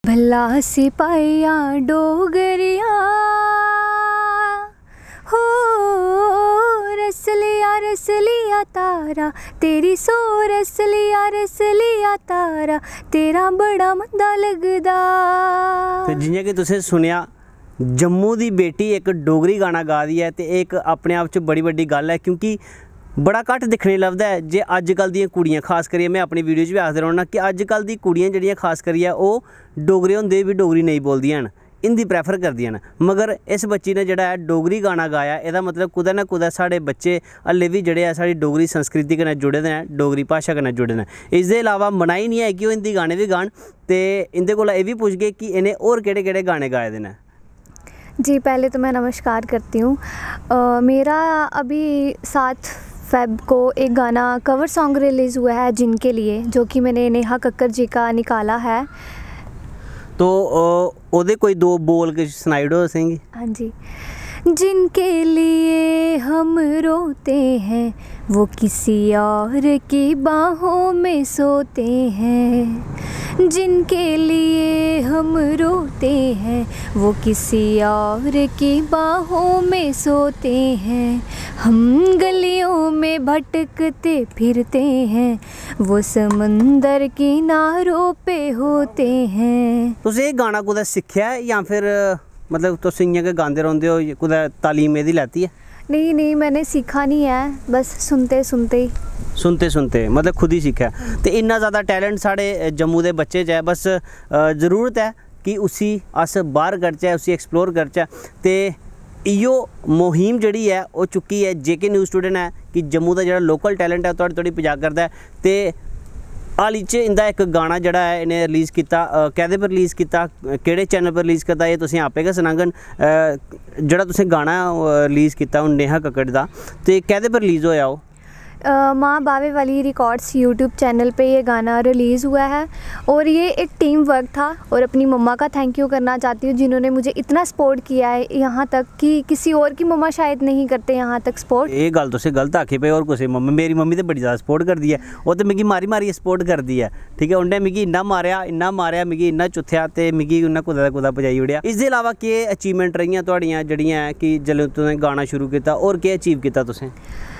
भला सिपाहिया डोगरिया हो, रसलिया तारा तेरी सो, रसलिया तारा तेरा बड़ा मंदा लगदा। तो जियां कि तुसें सुनिया जम्मू दी बेटी एक डोगरी गाना गा दी है, तो एक अपने आप च बड़ी बड्डी गल है, क्योंकि बड़ा घट्ट दिक्खने लभदा है जे अजकल दी कुड़ियां, खास करियै मैं अपनी वीडियो च भी आखदे रौह्ना कि अजकल दी कुड़ियां जेह्ड़ियां खास करियै ओह् डोगरे होंदे भी डोगरी नहीं बोलदियां न, हिंदी प्रैफर करदियां न। मगर इस बच्ची ने जेह्ड़ा है डोगरी गाना गाया, एह्दा मतलब कुदै ना कुदै साढ़े बच्चे हल्ले बी जेह्ड़े साढ़ी डोगरी संस्कृति कन्नै जुड़े दे न, डोगरी भाशा कन्नै जुड़े दे न। इसदे अलावा मनाही नहीं है कि ओह् हिंदी गाने भी गान, ते इंदे कोला एह् बी पुछगे कि इन्हें होर केह्ड़े गाने गाए दे न। जी पहले तो मैं नमस्कार करती हूँ। मेरा अभी 7 फ़रवरी को एक गाना कवर सॉन्ग रिलीज़ हुआ है जिनके लिए, जो कि मैंने नेहा कक्कर जी का निकाला है। तो ओदे कोई 2 बोल के सुनाई दो असेंगी। हाँ जी। जिनके लिए हम रोते हैं वो किसी और की बाहों में सोते हैं, जिनके लिए हम रोते हैं वो किसी और की बाहों में सोते हैं। हम गलियों में भटकते फिरते हैं वो समंदर किनारों पे होते हैं। तुसें ये गाना कुदै सिक्खेआ या फिर मतलब तुस इ'यां गै गांदे रौंह्दे हो, कुदै तालीम एह्दी लैती है? नहीं मैंने सीखा नहीं है, बस सुनते सुनते मतलब खुद ही सीखा। तो इन्ना ज़्यादा टैलेंट साढ़े जम्मू के बच्चे च है, बस ज़रूरत है कि उसी अस बाहर करचै, उसी एक्सप्लोर करचै। ते इयो मुहिम जड़ी है वो चुकी है JK न्यूज़ स्टूडेंट है कि जम्मू का जो लोकल टैलेंट है थोड़ी थोड़ी पजा करता है। तो हाल ही च इंदा एक गाना जड़ा है इन्हें रिलीज़ किया, कैदे पर रिलीज़ किया, केड़े चैनल पर रिलीज़ करता, ये तुसीं आपे गै सनाङन। जड़ा तुसें गाना रिलीज़ किया हूँ नेहा कक्कड़ दा, ते कैदे पर रिलीज़ होया वो? माँ बावे वाली रिकॉर्ड्स यूट्यूब चैनल पे ये गाना रिलीज़ हुआ है, और ये एक टीम वर्क था। और अपनी मम्मा का थैंक यू करना चाहती हूँ जिन्होंने मुझे इतना सपोर्ट किया है यहाँ तक कि किसी और की मम्मा शायद नहीं करते यहाँ तक सपोर्ट। ये गल तुसें गलत आखी पे, और कुछ मम्मी, मेरी मम्मी तो बड़ी ज़्यादा सपोर्ट करती है, वो तो मिगी मारी सपोर्ट करती है। ठीक है, उन्हें मिगी इन्ना मारिया मिगी इन्ना चुत्थेआ, तो मिगी उन्हें कुदै पजाई ओड़ेआ। इसदे अलावा केह् अचीवमेंट रहियां तुहाड़ियां जड़ियां कि जेल्लै तुसें गाना शुरू किया, और केह् अचीव किया तुसें?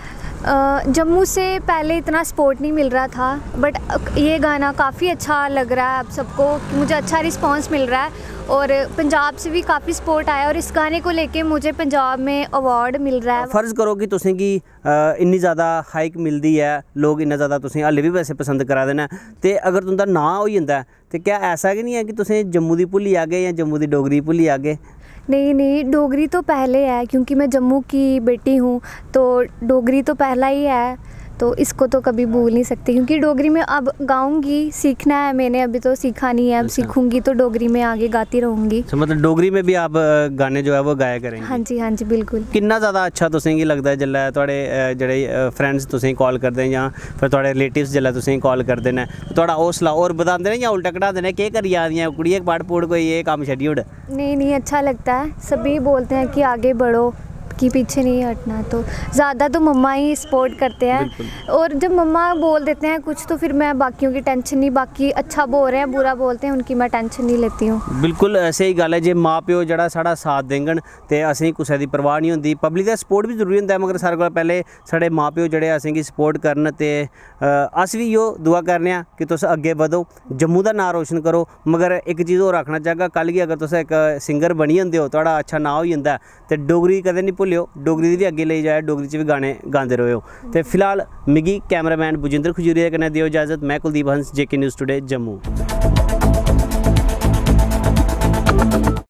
जम्मू से पहले इतना सपोर्ट नहीं मिल रहा था, बट ये गाना काफ़ी अच्छा लग रहा है अब सबको, मुझे अच्छा रिस्पांस मिल रहा है, और पंजाब से भी काफ़ी सपोर्ट आया, और इस गाने को लेके मुझे पंजाब में अवार्ड मिल रहा है। फ़र्ज़ करो कि तुसें की इन्नी ज़्यादा हाइक मिलती है, लोग इन्ना ज़्यादा तुसें हल्ले भी वैसे पसंद करा दे न, ते अगर तुंदा नाम हो जाता है तो क्या ऐसा कि नहीं है कि तुसें जम्मू दी भुल्ली जागे या जम्मू दी डोगरी भुल्ली जागे? नहीं डोगरी तो पहले है, क्योंकि मैं जम्मू की बेटी हूँ, तो डोगरी तो पहला ही है, तो इसको तो कभी भूल नहीं सकती। क्योंकि डोगरी में अब गाऊंगी, सीखना है मैंने, अभी तो सीखा नहीं है, अब सीखूंगी तो डोगरी में आगे गाती रहूँगी। तो मतलब डोगरी में भी आप गाने जो है वो गाया करेंगे? हाँ जी बिल्कुल। कितना ज़्यादा अच्छा तुसेंगी लगदा है जेल्लै थोड़े जेह्ड़े फ्रेंड्स तुसेंगी कॉल करदे न, जां फिर थोड़े रिलेटिव्स जेल्लै तुसेंगी कॉल करदे न, थोड़ा हौसला होर बधांदे न जां उल्टा घटांदे न, केह् करी जा दियां कुड़िये पढ़ पुढ़ कोई ये कम्म छड्डी ओड़? नहीं अच्छा लगता है, सभी बोलते हैं कि आगे बढ़ो, कि पीछे नहीं हटना, तो ज़्यादा तो मम्मा ही सपोर्ट करते हैं। और जब मम्मा बोल देते हैं कुछ तो फिर मैं बाकियों की टेंशन नहीं, बाकी अच्छा बोल रहे हैं बुरा बोलते हैं उनकी मैं टेंशन नहीं लेती हूँ। बिल्कुल सही गल है, जे माँ प्यो जड़ा साढ़ा साथ देंगन ते असेंगी कुसै दी परवाह नहीं होंदी। पब्लिक दा सपोर्ट भी जरूरी होंदा है, मगर सारे कोला पैह्ले साढ़े माँ प्यो जड़े असेंगी सपोर्ट करन, ते अस भी इहो दुआ करने आं कि तुस अग्गे बधो, जम्मू दा नाम रोशन करो। मगर एक चीज़ होर आखना चाहगा, कल गी अगर तुस इक सिंगर बनी जंदे हो, तुहाड़ा अच्छा नाम होई जंदा है, ते डोगरी कदें नहीं भुल्लियो, डोगरी दी भी अग्गे लेई जाओ, डोगरी च भी गाने गांदे रहो। ते फिलहाल मिगी कैमरामैन बुजिंदर खजूरिया कन्नै दियो इजाज़त, मैं कुलदीप हंस, JK न्यूज़ टुडे जम्मू।